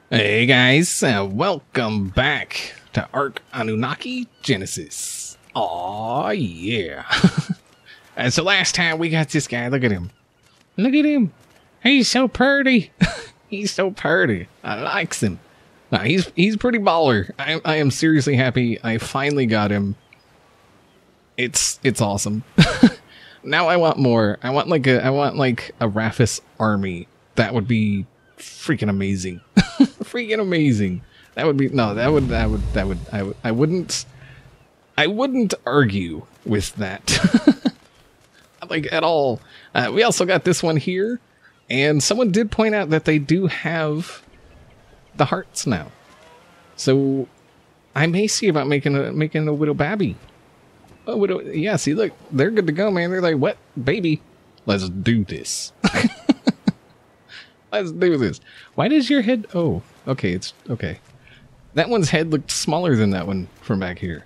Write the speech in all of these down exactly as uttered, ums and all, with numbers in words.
Hey guys, uh, welcome back to Ark Anunnaki Genesis. Aw, yeah. And so last time we got this guy, look at him. Look at him. He's so pretty. He's so pretty. I likes him. No, he's he's pretty baller. I, I am seriously happy I finally got him. It's it's awesome. Now I want more. I want like a I want like a Raphis army. That would be freaking amazing. Freaking amazing. That would be no, that would that would that would I would I wouldn't I wouldn't argue with that. Like at all. Uh, we also got this one here, and someone did point out that they do have the hearts now. So I may see about making a making a Widow Babby. Oh, Widow, yeah, see, look, they're good to go, man. They're like, what, baby? Let's do this. Let's do this. Why does your head... Oh, okay, it's... Okay. That one's head looked smaller than that one from back here.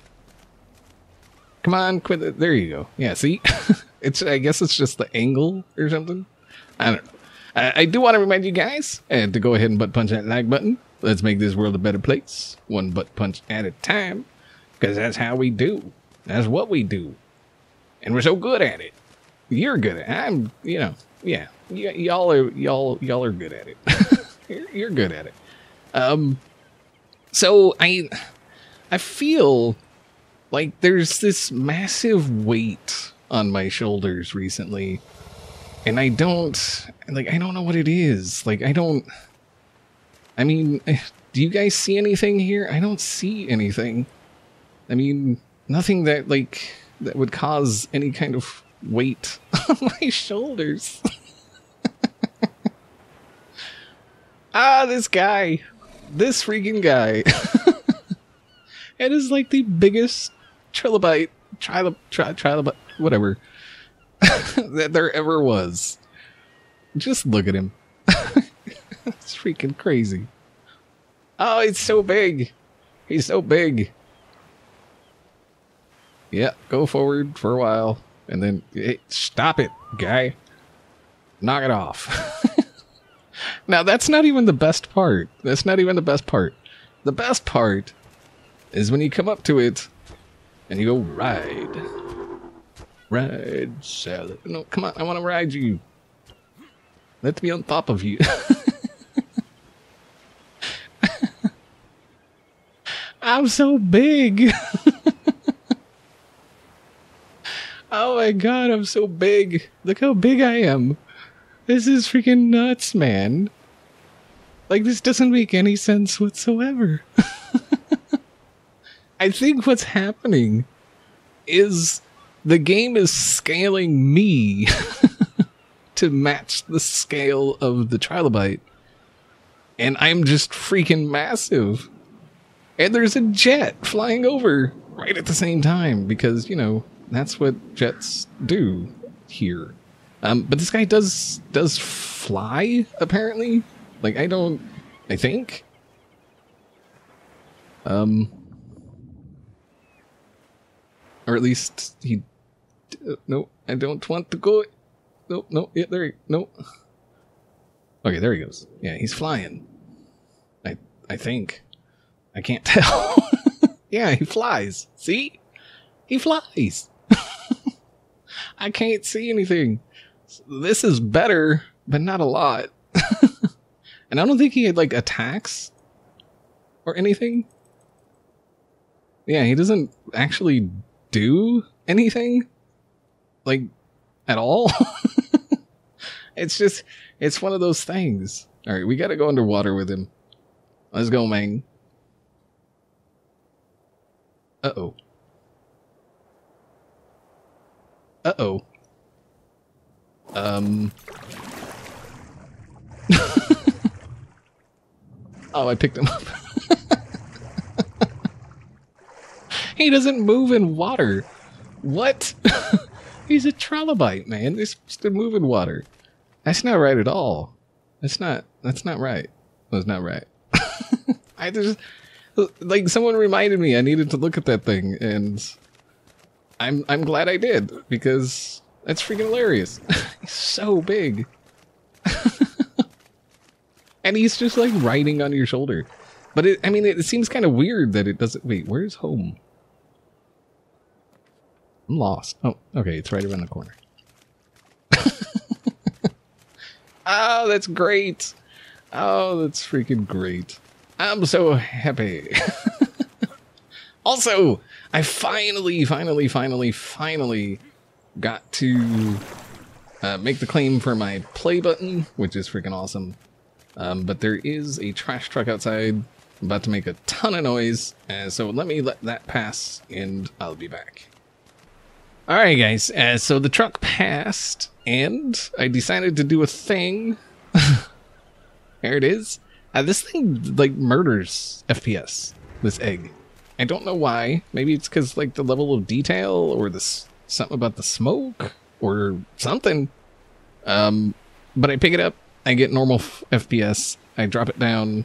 Come on, quit it. There you go. Yeah, see? It's. I guess it's just the angle or something. I don't know. I, I do want to remind you guys and to go ahead and butt punch that like button. Let's make this world a better place. One butt punch at a time. Because that's how we do. That's what we do. And we're so good at it. You're good at it. I'm, you know, yeah. Y- y'all are, y'all, y'all are good at it. you're, you're good at it. Um, so I, I feel like there's this massive weight on my shoulders recently. And I don't, like, I don't know what it is. Like, I don't, I mean, do you guys see anything here? I don't see anything. I mean, nothing that, like, that would cause any kind of weight on my shoulders. Ah, this guy. This freaking guy. It is like the biggest trilobite, trilobite, tri trilobite, whatever, that there ever was. Just look at him. It's freaking crazy. Oh, it's so big. He's so big. Yeah, go forward for a while, and then hey, stop it, guy. Knock it off. Now, that's not even the best part. That's not even the best part. The best part is when you come up to it, and you go, ride. Ride, salad. No, come on, I want to ride you. Let me on top of you. I'm so big. Oh my god, I'm so big. Look how big I am. This is freaking nuts, man. Like, this doesn't make any sense whatsoever. I think what's happening is the game is scaling me to match the scale of the trilobite. And I'm just freaking massive. And there's a jet flying over right at the same time because, you know, that's what jets do here. Um, but this guy does does fly, apparently. Like, I don't... I think? Um... Or at least he... Uh, no, I don't want to go... No, no, yeah, there he... No. Okay, there he goes. Yeah, he's flying. I I think. I can't tell. Yeah, he flies. See? He flies. I can't see anything. This is better, but not a lot. And I don't think he had, like, attacks or anything. Yeah, he doesn't actually do anything, like, at all. It's just, it's one of those things. All right, we got to go underwater with him. Let's go, man. Uh-oh. Uh-oh. Um. Oh, I picked him up. He doesn't move in water. What? He's a trilobite, man. He's supposed to move in water. That's not right at all. That's not, that's not right. That's not right. I just, like, someone reminded me I needed to look at that thing, and I'm, I'm glad I did, because that's freaking hilarious. He's so big. And he's just like riding on your shoulder. But it, I mean, it seems kind of weird that it doesn't... Wait, where's home? I'm lost. Oh, okay, it's right around the corner. Oh, that's great. Oh, that's freaking great. I'm so happy. Also, I finally, finally, finally, finally got to uh, make the claim for my play button, which is freaking awesome. Um, but there is a trash truck outside about to make a ton of noise, uh, so let me let that pass and I'll be back. Alright guys, uh, so the truck passed and I decided to do a thing. There it is. Uh, this thing like murders F P S, this egg. I don't know why. Maybe it's because like the level of detail or this something about the smoke or something. Um, but I pick it up, I get normal F P S, I drop it down,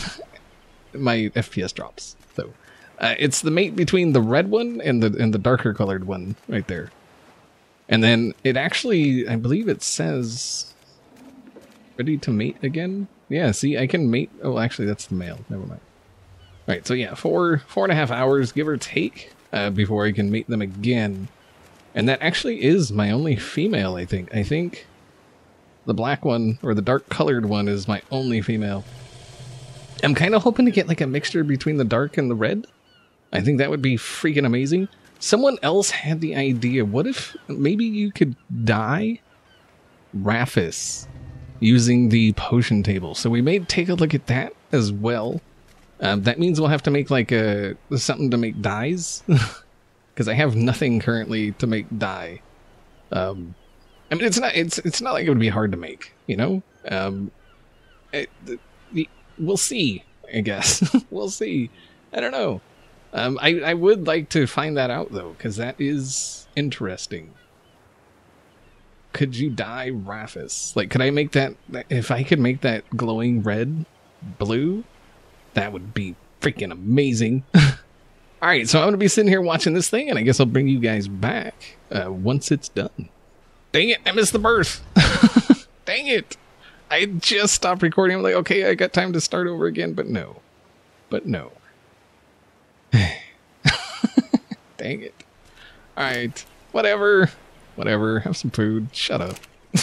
my F P S drops. So uh, it's the mate between the red one and the and the darker colored one right there. And then it actually, I believe it says ready to mate again. Yeah, see, I can mate. Oh, actually, that's the male. Never mind. All right, so yeah, four four and a half hours, give or take, uh, before I can mate them again. And that actually is my only female, I think. I think the black one, or the dark colored one, is my only female. I'm kind of hoping to get like a mixture between the dark and the red. I think that would be freaking amazing. Someone else had the idea, what if maybe you could dye Rafis using the potion table? So we may take a look at that as well. Um, that means we'll have to make like a something to make dyes, because I have nothing currently to make dye. Um, I mean, it's not it's it's not like it would be hard to make, you know. Um, it, it, we'll see, I guess. We'll see. I don't know. Um, I I would like to find that out though, because that is interesting. Could you dye Rafis? Like, could I make that? If I could make that glowing red, blue. That would be freaking amazing. Alright, so I'm going to be sitting here watching this thing, and I guess I'll bring you guys back uh, once it's done. Dang it, I missed the birth. Dang it. I just stopped recording. I'm like, okay, I got time to start over again, but no. But no. Dang it. Alright, whatever. Whatever, have some food. Shut up.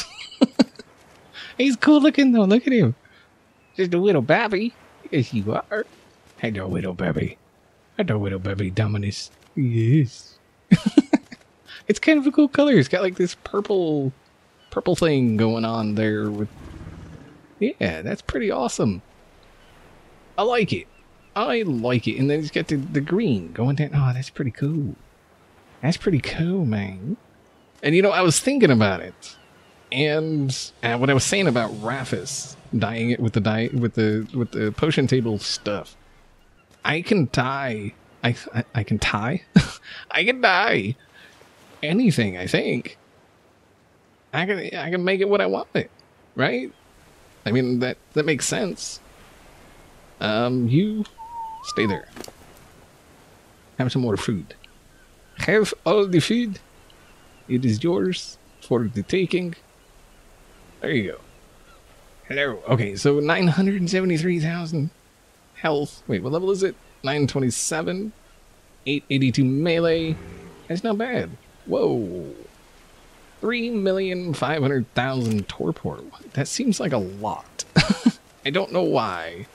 He's cool looking though, look at him. Just a little babby. Yes, you are. Hello, little baby. Hello, little baby Dominus. Yes. It's kind of a cool color. It's got like this purple, purple thing going on there. With, yeah, that's pretty awesome. I like it. I like it. And then it's got the, the green going down. Oh, that's pretty cool. That's pretty cool, man. And you know, I was thinking about it. And uh, what I was saying about Rafis, dyeing it with the dye with the with the potion table stuff, I can dye. I I, I can tie. I can dye anything. I think I can. I can make it what I want it. Right? I mean that that makes sense. Um, you stay there. Have some more food. Have all the food. It is yours for the taking. There you go. Hello. Okay, so nine hundred seventy-three thousand health. Wait, what level is it? nine twenty-seven. eight eighty-two melee. That's not bad. Whoa. three million five hundred thousand torpor. That seems like a lot. I don't know why.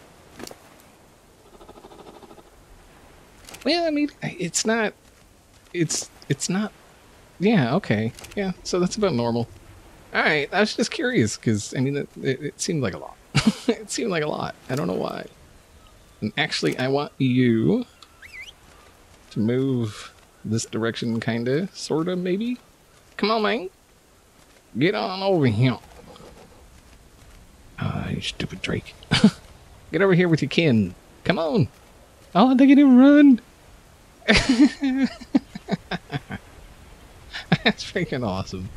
Well, I mean, it's not... It's... It's not... Yeah, okay. Yeah, so that's about normal. Alright, I was just curious, because, I mean, it, it, it seemed like a lot. It seemed like a lot. I don't know why. And actually, I want you to move this direction, kinda, sorta, maybe? Come on, man. Get on over here. Ah, you stupid Drake. Get over here with your kin. Come on. Oh, look at him run. That's freaking awesome.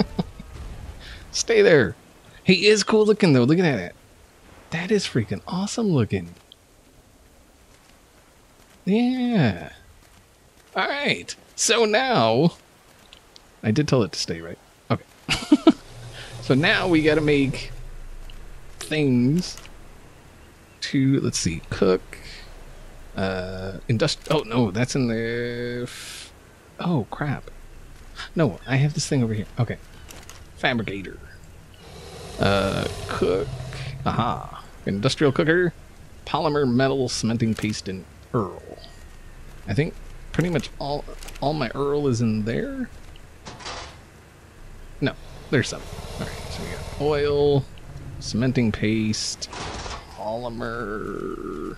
Stay there. He is cool looking though. Look at that. That is freaking awesome looking. Yeah. Alright. So now... I did tell it to stay, right? Okay. So now we gotta make things to, let's see, cook, uh, industri- oh no, that's in the, f- oh crap. No, I have this thing over here. Okay. Fabricator. Uh, cook, aha. Industrial cooker, polymer, metal, cementing paste, and Earl. I think pretty much all, all my Earl is in there. No, there's some. Alright, so we got oil, cementing paste, polymer.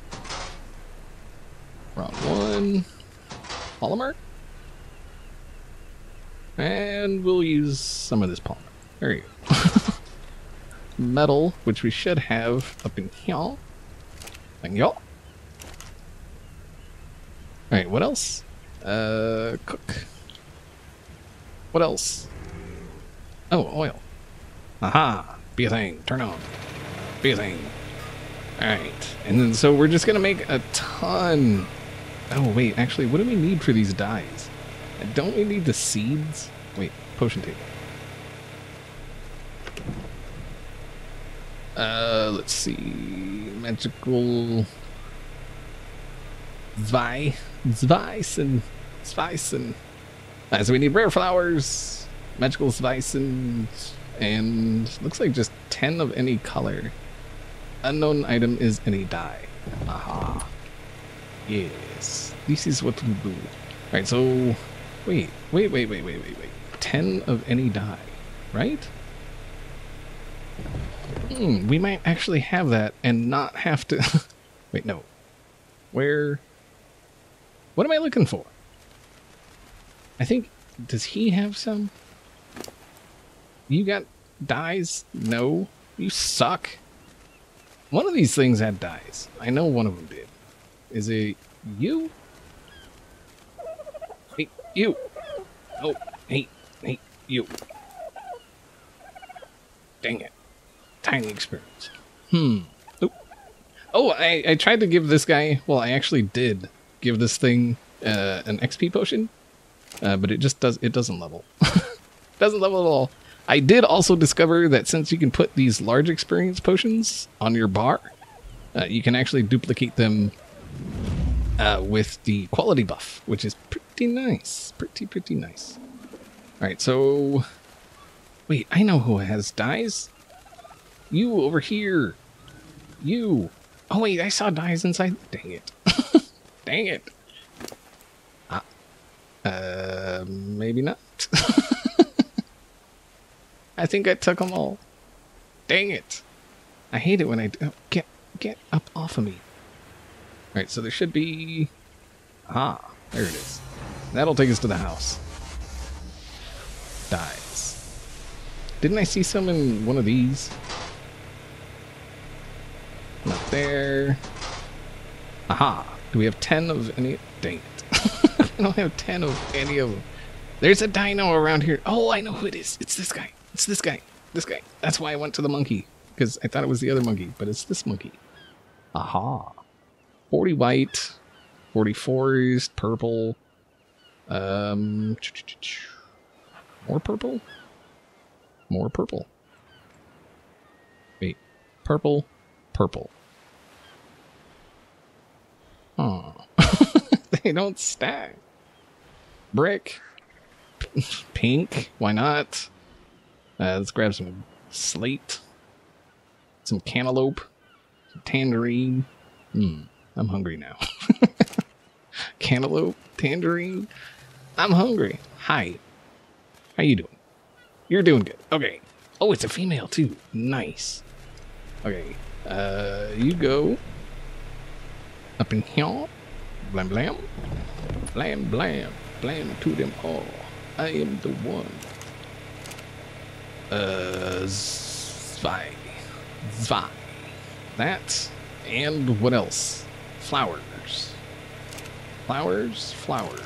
Wrong one. Polymer? And we'll use some of this polymer. There you go. Metal, which we should have up in here. Thank you. Alright, what else? Uh, cook. What else? Oh, oil. Aha! Be a thing. Turn on. Be a thing. Alright. And then, so we're just gonna make a ton. Oh, wait. Actually, what do we need for these dyes? Don't we need the seeds? Wait. Potion table. Uh, let's see. Magical. Zwei. Zweisen. Zweisen. Uh, so we need rare flowers. Magical Zweisen. And looks like just ten of any color. Unknown item is any dye. Aha. Yes. This is what we do. Alright, so. Wait. Wait, wait, wait, wait, wait, wait. ten of any dye. Right? Hmm, we might actually have that and not have to... Wait, no. Where... What am I looking for? I think... Does he have some? You got dyes? No. You suck. One of these things had dyes. I know one of them did. Is it you? Hey, you! Oh, hey, hey, you. Dang it. Tiny experience. Hmm. Oop. Oh, I, I tried to give this guy... Well, I actually did give this thing uh, an X P potion. Uh, but it just does... It doesn't level. Doesn't level at all. I did also discover that since you can put these large experience potions on your bar, uh, you can actually duplicate them uh, with the quality buff, which is pretty nice. Pretty, pretty nice. Alright, so... Wait, I know who has dyes. You over here. You. Oh, wait, I saw dyes inside. Dang it. Dang it. Ah. Uh, maybe not. I think I took them all. Dang it. I hate it when I do. Get, get up off of me. Alright, so there should be... Ah, there it is. That'll take us to the house. Dyes. Didn't I see some in one of these? Not there. Aha. Do we have ten of any? Dang it. I don't have ten of any of them. There's a dino around here. Oh, I know who it is. It's this guy. It's this guy. This guy. That's why I went to the monkey. Because I thought it was the other monkey. But it's this monkey. Aha. forty white. forty-four is purple. Um, more purple? More purple. Wait. Purple. Purple. Oh. They don't stack. Brick. Pink. Why not? Uh, let's grab some slate. Some cantaloupe. Some tangerine. Hmm. I'm hungry now. Cantaloupe. Tangerine. I'm hungry. Hi. How you doing? You're doing good. Okay. Oh, it's a female too. Nice. Okay. Uh, you go up in here. Blam blam. Blam blam. Blam to them all. I am the one. Uh, Zwei. Zwei. That. And what else? Flowers. Flowers. Flowers.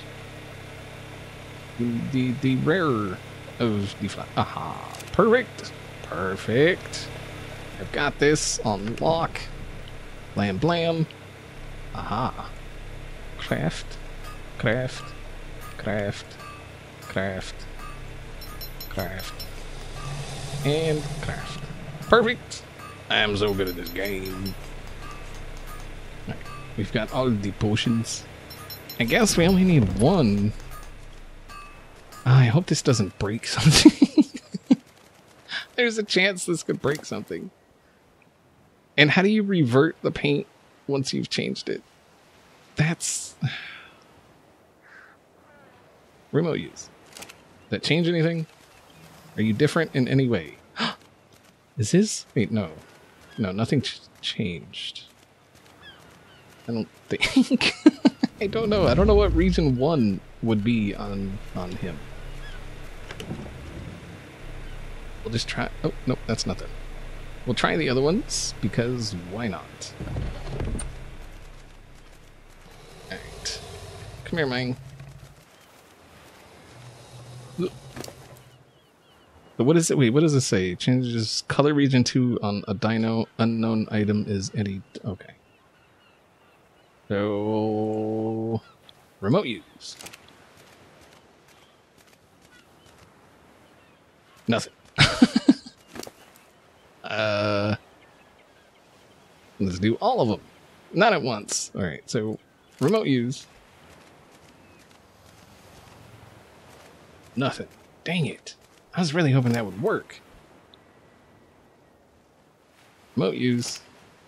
The, the, the rarer of the flowers. Aha. Perfect. Perfect. I've got this on lock. Blam blam. Aha. Craft. Craft. Craft. Craft. Craft. And craft. Perfect. I am so good at this game. Right, we've got all of the potions. I guess we only need one. I hope this doesn't break something. There's a chance this could break something. And how do you revert the paint once you've changed it? That's... Remote use. Does that change anything? Are you different in any way? Is his? Wait, no. No, nothing ch changed. I don't think. I don't know. I don't know what region one would be on on him. We'll just try. Oh, no, that's nothing. We'll try the other ones because why not? Alright. Come here, Ming. So what is it? Wait, what does it say? Changes color region two on a dino. Unknown item is any. Okay. So remote use. Nothing. uh, let's do all of them. Not at once. All right. So remote use. Nothing. Dang it. I was really hoping that would work. Remote use.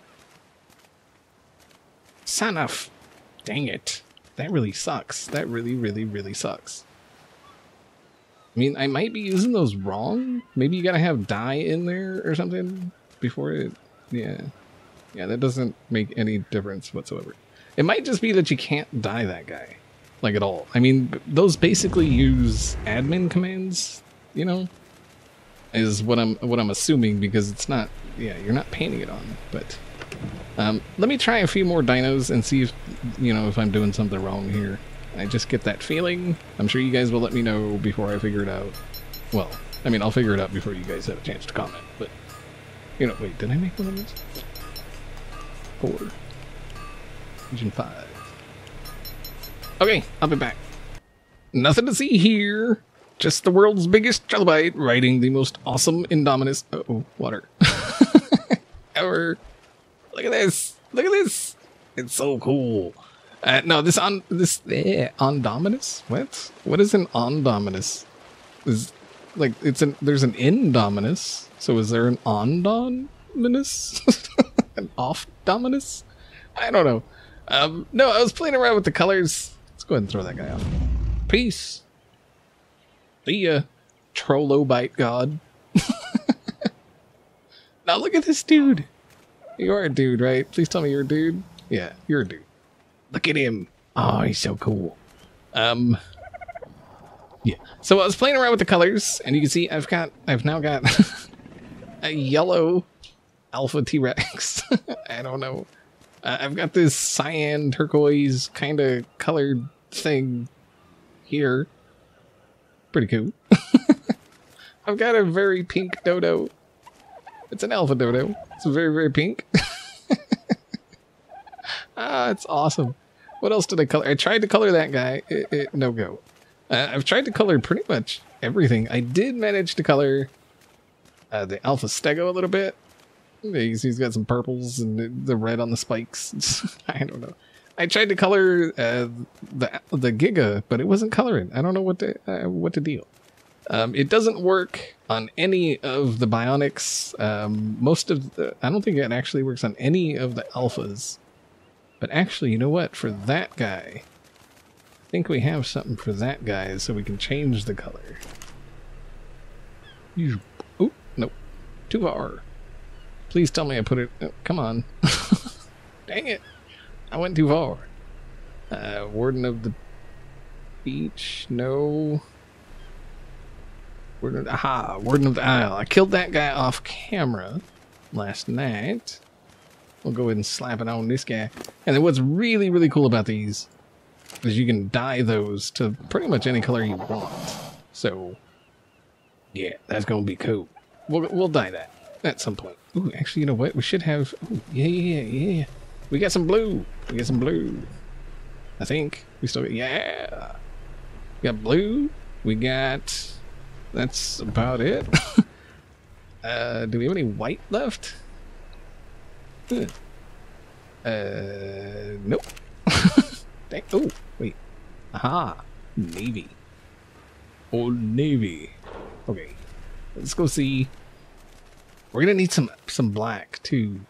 Son of... Dang it. That really sucks. That really, really, really sucks. I mean, I might be using those wrong. Maybe you gotta have dye in there or something before it... Yeah. Yeah, that doesn't make any difference whatsoever. It might just be that you can't dye that guy. Like, at all. I mean, those basically use admin commands, you know? Is what I'm what I'm assuming, because it's not... Yeah, you're not painting it on, but... Um, let me try a few more dinos and see if, you know, if I'm doing something wrong here. I just get that feeling. I'm sure you guys will let me know before I figure it out. Well, I mean, I'll figure it out before you guys have a chance to comment, but... You know, wait, did I make one of those? Four. Region five. Okay, I'll be back. Nothing to see here. Just the world's biggest trilobite riding the most awesome Indominus... Uh-oh, water. Ever. Look at this. Look at this. It's so cool. Uh, no, this on this eh, Ondominus? What? What is an Ondominus? Is like it's an there's an Indominus. So is there an Ondominus? An Off-Dominus? I don't know. Um, no, I was playing around with the colors. Let's go ahead and throw that guy off. Peace. See ya, Trollobite God. Now look at this dude. You are a dude, right? Please tell me you're a dude. Yeah, you're a dude. Look at him. Oh, he's so cool. Um, yeah. So I was playing around with the colors, and you can see I've got, I've now got a yellow Alpha T-Rex. I don't know. Uh, I've got this cyan turquoise kind of colored thing here. Pretty cool. I've got a very pink dodo. It's an alpha dodo. It's very, very pink. Ah, it's awesome. What else did I color? I tried to color that guy. It, it, no go. Uh, I've tried to color pretty much everything. I did manage to color uh, the Alpha Stego a little bit. He's, he's got some purples and the, the red on the spikes. I don't know. I tried to color uh, the the Giga, but it wasn't coloring. I don't know what to uh, what to deal. Um, it doesn't work on any of the Bionics. Um, most of the, I don't think it actually works on any of the Alphas. But actually, you know what? For that guy, I think we have something for that guy, so we can change the color. You, oh no, too far. Please tell me I put it. Oh, come on, dang it! I went too far. Uh, Warden of the Beach, no. Warden of the, aha, Warden of the Isle. I killed that guy off camera last night. We'll go ahead and slap it on this guy. And then what's really, really cool about these is you can dye those to pretty much any color you want. So, yeah, that's going to be cool. We'll, we'll dye that at some point. Ooh, actually, you know what? We should have... Ooh, yeah, yeah, yeah. We got some blue. We got some blue. I think. We still got... Yeah. We got blue. We got... That's about it. uh, do we have any white left? Uh, nope. Dang. Oh, wait. Aha. Navy. Old Navy. Okay. Let's go see. We're gonna need some some black too.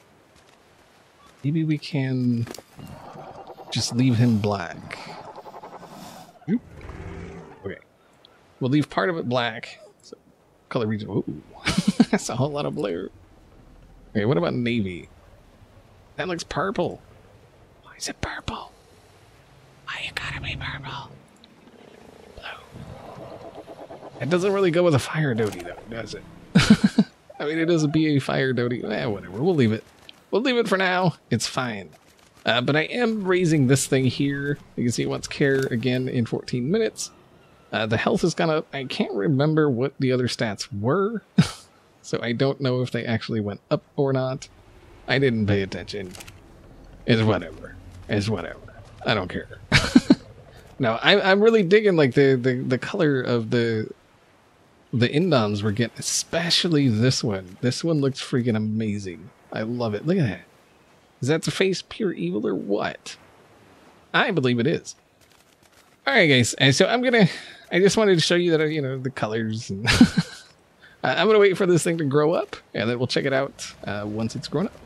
Maybe we can just leave him black. Oop. Okay. We'll leave part of it black. So, color region. Ooh. That's a whole lot of blue. Okay, what about navy? That looks purple. Why is it purple? Why you gotta be purple? Blue. It doesn't really go with a fire doty though, does it? I mean, it is a B A fire doty. Eh, whatever. We'll leave it. We'll leave it for now. It's fine. Uh, but I am raising this thing here. You can see it wants care again in fourteen minutes. Uh, the health is gonna... I can't remember what the other stats were. So I don't know if they actually went up or not. I didn't pay attention. It's whatever. It's whatever. I don't care. No, I'm, I'm really digging like the, the, the color of the... The Indoms we're getting, especially this one. This one looks freaking amazing. I love it. Look at that. Is that the face pure evil or what? I believe it is. All right, guys. And so I'm gonna. I just wanted to show you that you know the colors. And I'm gonna wait for this thing to grow up, and then we'll check it out uh, once it's grown up.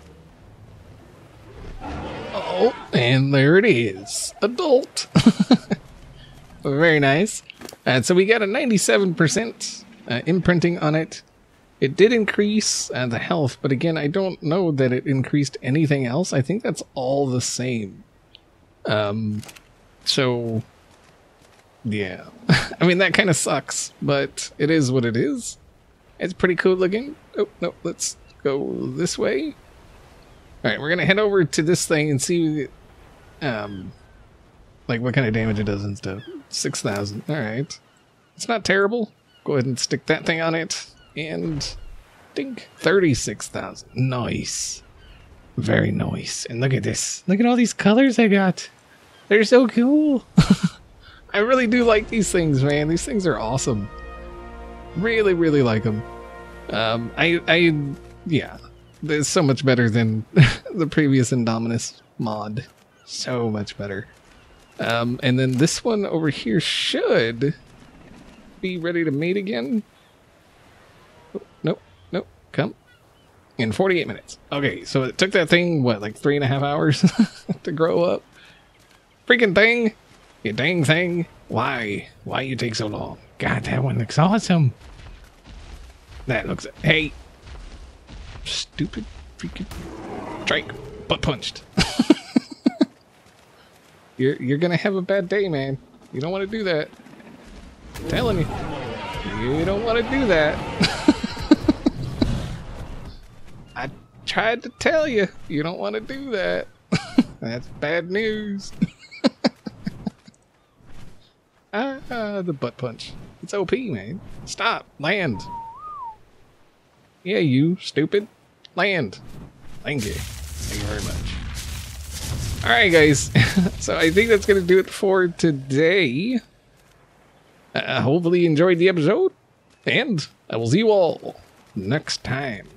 Oh, and there it is, adult. Very nice. And so we got a ninety-seven percent uh, imprinting on it. It did increase uh, the health, but again, I don't know that it increased anything else. I think that's all the same. Um, so, yeah. I mean, that kind of sucks, but it is what it is. It's pretty cool looking. Oh, no, let's go this way. All right, we're going to head over to this thing and see um, like what kind of damage it does and stuff. six thousand. All right. It's not terrible. Go ahead and stick that thing on it. And think thirty-six thousand. Nice. Very nice. And look at this. Look at all these colors I got. They're so cool. I really do like these things, man. These things are awesome. Really, really like them. Um, I, I, yeah. It's so much better than the previous Indominus mod. So much better. Um, and then this one over here should be ready to mate again. Oh, nope, nope, come. In forty-eight minutes. Okay, so it took that thing, what, like three and a half hours to grow up? Freaking thing! You dang thing! Why? Why you take so long? God, that one looks awesome! That looks... Hey! Stupid freaking... Drake! Butt punched! You're, you're gonna have a bad day, man. You don't want to do that. I'm telling you. You don't want to do that. I tried to tell you. You don't want to do that. That's bad news. ah, the butt punch. It's O P, man. Stop. Land. Yeah, you stupid. Land. Thank you. Thank you very much. Alright, guys. So I think that's going to do it for today. Uh, hopefully you enjoyed the episode. And I will see you all next time.